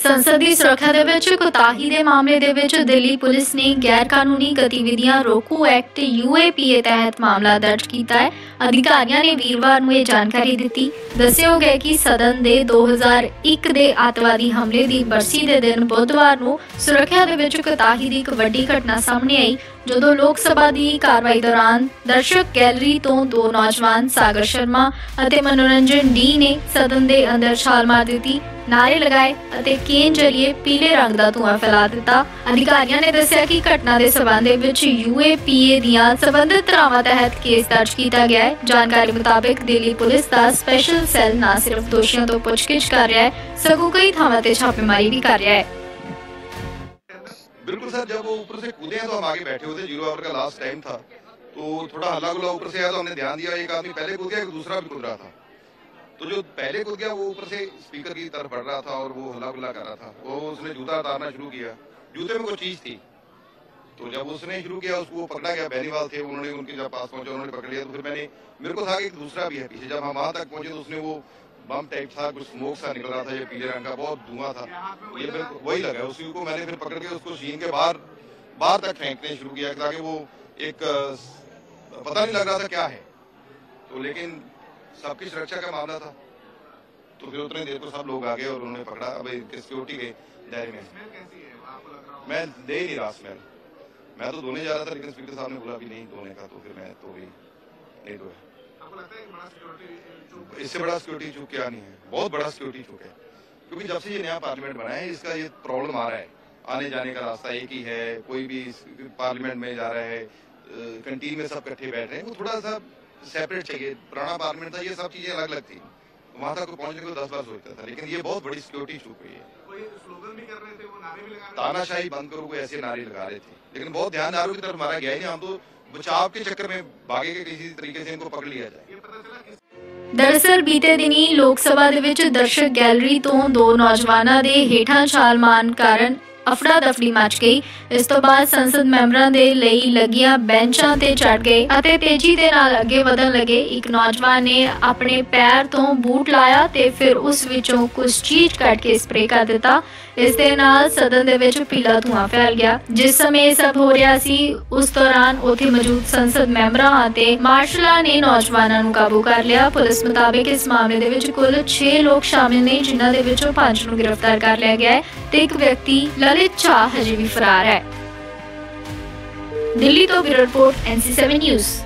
संसदी सुरक्षा दे विच कोताही दे मामले दे विच दिल्ली पुलिस ने गैर कानूनी गतिविधियां रोकू एक्ट यूएपीए तहत मामला दर्ज किया है। अधिकारियों ने वीरवार को यह जानकारी दी। दस्सिया गया कि सदन के 2001 के आतंकवादी हमले की बरसी के दिन बुधवार को सुरक्षा दे विच कोताही की एक वड्डी घटना सामने आई, जदों लोक सभा की कार्रवाई दौरान दर्शक गैलरी तो दो नौजवान सागर शर्मा और मनोरंजन डी ने सदन के अंदर छाल मार दी, नारे लगाए और केन जरिए पीले रंग का धुआं फैला दिता। अधिकारियों ने दस्सिया कि घटना के संबंध में यूएपीए दियां संबंधित धारावां तहत केस दर्ज किया गया है। जानकारी मुताबिक दिल्ली पुलिस का स्पैशल सैल न सिर्फ दोषियों तो पुछगिछ कर रहा है, सगों कई थावां ते छापेमारी भी कर रहा है। बिल्कुल सर, जब वो ऊपर से कूदे हैं तो हम आगे बैठे हुए थे। 0 ओवर का लास्ट टाइम था तो थोड़ा हल्ला गुल्ला ऊपर से आया तो हमने ध्यान दिया, एक आदमी पहले कूद गया, एक दूसरा भी कूद रहा था। तो जो पहले कूद गया वो ऊपर से स्पीकर की तरफ बढ़ रहा था और वो हल्ला गुल्ला कर रहा था। वो उसने जूता उतारना शुरू किया, जूते में कोई चीज थी। तो जब उसने शुरू किया उसको पकड़ा गया, बेनीवाल थे, उन्होंने उनके जब पास पहुंचे उन्होंने पकड़ लिया। तो फिर मेरे को था कि दूसरा भी है पीछे। जब हम वहां तक पहुंचे तो उसने वो बम टाइप था, कुछ स्मोक सा निकल रहा था, ये पीले रंग का बहुत धुआं था, ये वही लगा। उसी को मैंने फिर पकड़ के उसको शीन के बाहर तक फेंकने शुरू किया ताकि वो एक पता नहीं लग रहा था क्या है। तो लेकिन सबकी सुरक्षा का मामला था तो फिर उतने देर को सब लोग आ गए और उन्होंने पकड़ा। अब सिक्योरिटी के दायरे में मैं दे ही नहीं रहा स्मेल। मैं तो धोने जा रहा था लेकिन स्पीकर साहब ने बोला भी नहीं धोने का, तो फिर मैं तो भी नहीं धोया। इससे बड़ा सिक्योरिटी चूक क्या नहीं है, बहुत बड़ा सिक्योरिटी चूक है। क्योंकि जब से ये नया पार्लियामेंट बना है इसका ये प्रॉब्लम आ रहा है, आने जाने का रास्ता एक ही है, कोई भी पार्लियामेंट में जा रहा है, कैंटीन में सब इकट्ठे बैठ रहे हैं, वो थोड़ा सा सेपरेट चाहिए। पुराना पार्लियामेंट था, ये सब चीजें अलग अलग थी, वहां तक पहुंचने को 10 बार सोचता था। लेकिन ये बहुत बड़ी सिक्योरिटी चूक हुई है। कोई स्लोगन भी कर रहे थे, वो नारे भी लगा रहे थे, तानाशाही बंद करो, कोई ऐसे नारे लगा रहे थे, लेकिन बहुत ध्यान दारू की तरफ मारा गया ही नहीं। हम तो बचाव के चक्कर में भागे के किसी तरीके से इनको पकड़ लिया जाए। दरअसल बीते दिनी लोक सभा दे विच दर्शक गैलरी तो दो नौजवानों के हेठां छाल मारन कारण अफड़ा दफड़ी मच गई। इस तो बाद संसद मैंबरां दे लई लगियां बेंचां ते चढ़ गए अते तेजी दे नाल अगे वधन लगे। एक नौजवान ने अपने पैर तो बूट लाया ते फिर उस विचों कुछ चीज कट के स्प्रे कर दिता। इस दे नाल सदन दे विच पीला धुआं फैल गया। जिस समय सब हो रहा सी उस दौरान उत्थे मौजूद संसद मैंबरां ते मार्शलां ने नौजवानां नूं काबू कर लिया। पुलिस मुताबिक इस मामले दे विच कुल 6 लोग शामिल ने, जिन्हां दे विचों 5 नूं गिरफ्तार कर लिया गया है ते एक व्यक्ति ललित शाह हजे भी फरार है। दिल्ली तो ब्यूरो रिपोर्ट NC7 न्यूज़।